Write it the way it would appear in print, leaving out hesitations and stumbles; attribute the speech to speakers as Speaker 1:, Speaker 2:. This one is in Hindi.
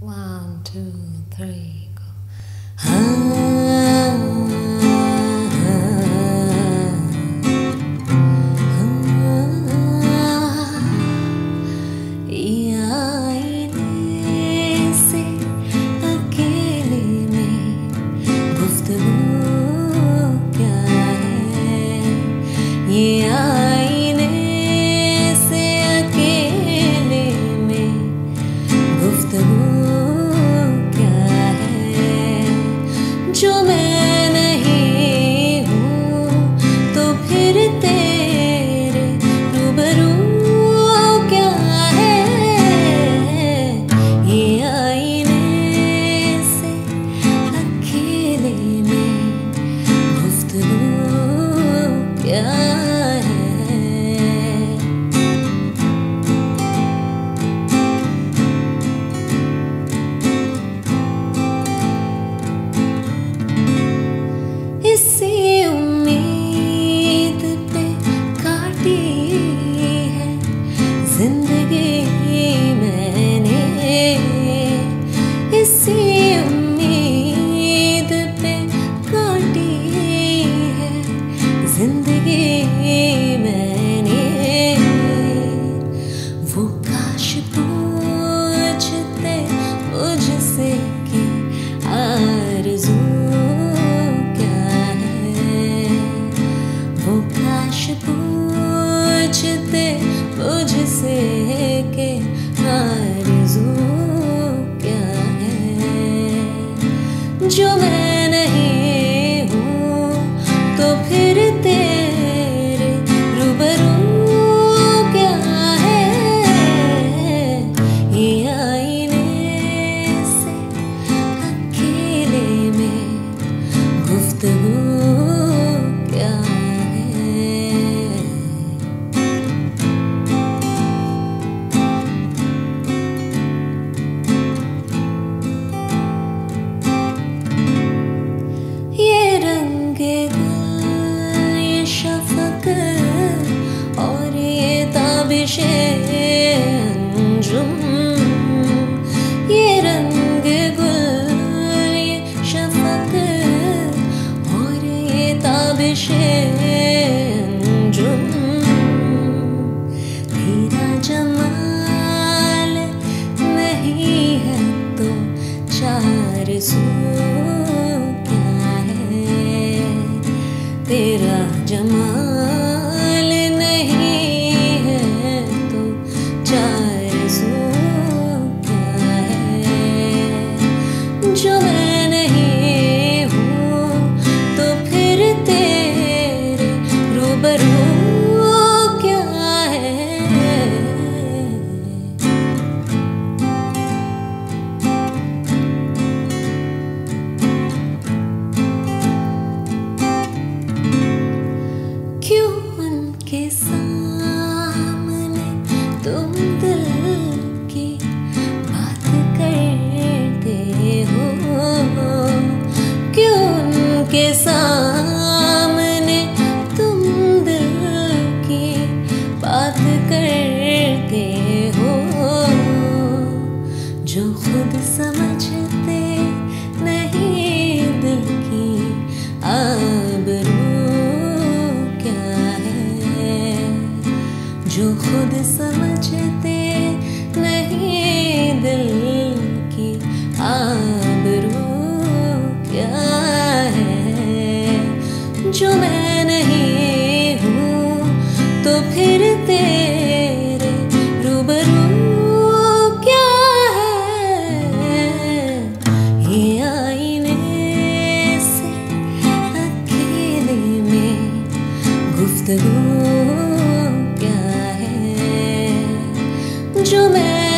Speaker 1: One, two, three, go. ये आईने से अकेले में गुफ्तगू क्या है? ये आईने से अकेले में गुफ्तगू जो मैं नहीं हूँ तो फिर तेरे रूबरू क्या है? ये आईने से अकेले में गुफ्तगू क्या है? इसी उम्मीद पे काटी है जिंदगी मैंने, इसी उम्मीद पे काटी है जिंदगी मैंने। वो काश पूछते मुझसे कि आरज़ू पूछते मुझसे के आरज़ू क्या है? जो मैं नहीं हूँ तो फिर तेरे रूबरू क्या है? ये आईने से अकेले में गुफ्तगू क्या है? ये शफ़क़ और ये ताबिशे अंजुम, ये रंग गुल, ये शफ़क़ और ये ताबिशे अंजुम। तेरा जमाल नहीं है तो चार सू तेरा जमाल नहीं है तो चार सू क्या है? जो मैं नहीं हूँ तो फिर तेरे रूबरू क्या है? के सामने तुम दिल की बात करते हो? क्यों उनके सामने तुम दिल की बात करते हो? जो खुद समझते नहीं दिल की आबरू जो खुद समझते नहीं दिल की आबरू क्या है? जो मैं नहीं हूँ तो फिर तेरे रूबरू क्या है? ये आईने से अकेले में गुफ्तगू जो मैं